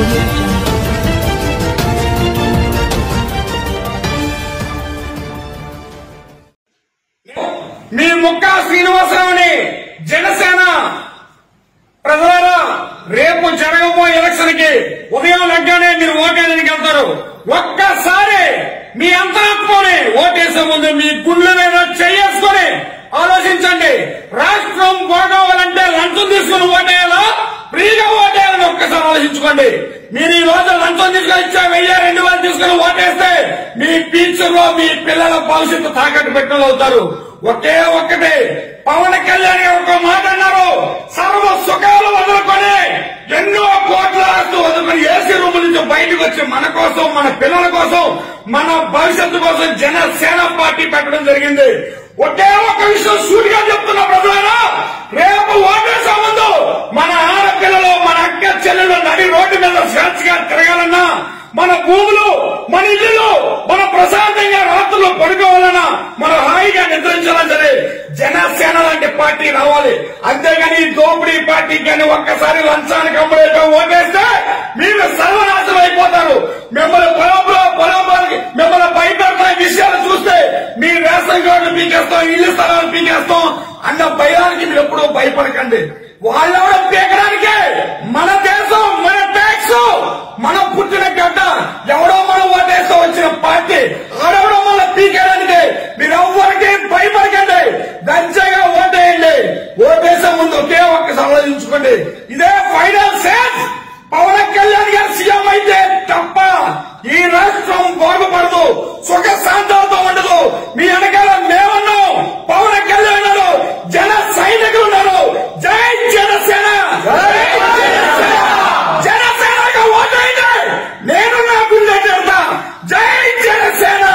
మీ ముక్కా శ్రీనివాసరావుని జనసేన ప్రజలారా రేపు జరగబోయే ఎలక్షన్ కి ఉదయం లగ్గానే మీరు ఓటేయడానికి వెళ్తారు. ఒక్కసారి మీ అంతరాత్మని ఓటేసే ముందు మీ గుండెల మీద చేసుకుని ఆలోచించండి. రాష్ట్రం బాగోవాలంటే లంచం తీసుకుని ఓటేయాలా, ఫ్రీగా ఓటేయాలని ఒక్కసారి ఆలోచించుకోండి. మీరు ఈ రోజు లంచం తీసుకుని ఇచ్చా 1000-2000 తీసుకుని ఓటేస్తే మీ ఫ్యూచర్ లో మీ పిల్లల భవిష్యత్తు తాకట్టు పెట్టిన అవుతారు. ఒకే ఒక్కటి పవన్ కళ్యాణ్ గారు ఒక మాట అన్నారు, సర్వ సుఖాలు వదులుకొని ఎన్నో కోట్ల ఆస్తు వదులుకొని ఏసీ రూమ్ నుంచి బయటకు వచ్చి మన కోసం, మన పిల్లల కోసం, మన భవిష్యత్తు కోసం జనసేన పార్టీ పెట్టడం జరిగింది. ఒకే ఒక్క విషయం సూటిగా చెప్తున్న ప్రజలారా, రేపు ఓటేసే ముందు మన ఆడపిల్లలు, మన అక్క చెల్లెలు నడి రోడ్డు మీద స్వేచ్ఛగా తిరగాలన్నా, మన భూములు, మన ఇల్లు, మన ప్రశాంతంగా రాత్రులు పడుకోవాలన్నా, మనం హాయిగా నిద్రించాలని సరే జనసేన లాంటి పార్టీ రావాలి. అంతేగాని ఈ దోపిడీ పార్టీకి కానీ ఒక్కసారి లంచానికి అమ్ముడేట ఓటేస్తే మీరు సర్వనాశనం అయిపోతారు. మిమ్మల్ని మిమ్మల్ని భయపెడతా విషయాలు చూస్తే మీ రేషన్ కార్డు పీకేస్తాం, ఇల్లు స్థలాలు పీకేస్తాం అన్న భయానికి మీరు ఎప్పుడూ భయపడకండి. వాళ్ళెవడో పీకడానికే మన దేశం, మన ట్యాక్స్, మనం పుట్టిన గడ్డ, ఎవడో మనం ఓటేస్తూ వచ్చిన పార్టీ ఆడెవడో మన పీకేయడానికి మీరు ఎవ్వరికి భయపడకండి. దర్జాగా ఓటేయండి. ఓటేసే ముందు ఒకే ఒక్కసారి ఆలోచించుకోండి. ఇదే ఫైనల్ సేజ్. పవన్ కళ్యాణ్ గారు సీఎం అయితే తప్ప ఈ రాష్ట్రం బాగుపడదు, సుఖ శాంతాలతో ఉండదు. మీ వెనకాల మేమున్నాం, పవన్ కళ్యాణ్ గారు, జన సైనికులు ఉన్నారు. జై జనసేన, జనసేనగా ఓటైతే నేను నా గుండె చెప్తా. జై జనసేన,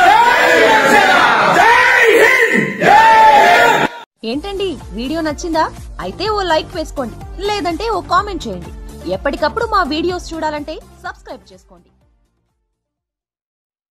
జై హింద్. ఏంటండి వీడియో నచ్చిందా? అయితే ఓ లైక్ వేసుకోండి, లేదంటే ఓ కామెంట్ చేయండి. ఎప్పటికప్పుడు మా వీడియోస్ చూడాలంటే సబ్స్క్రైబ్ చేసుకోండి.